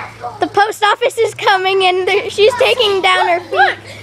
The post office is coming and she's taking down her feet.